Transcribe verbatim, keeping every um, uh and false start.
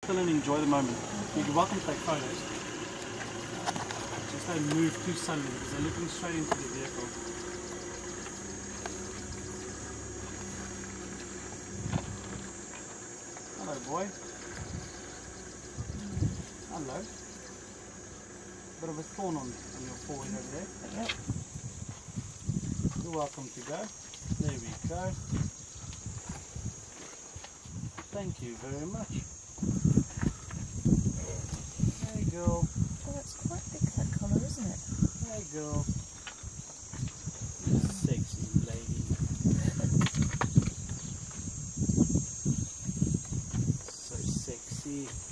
Chill and enjoy the moment. You're welcome to take photos. Just don't move too suddenly because they're looking straight into the vehicle. Hello, boy. Hello. Bit of a thorn on, on your forehead over there. Yep. You're welcome to go. There we go. Thank you very much. Hey girl. Oh, that's quite big, that collar, isn't it? Hey girl. You sexy lady. So sexy.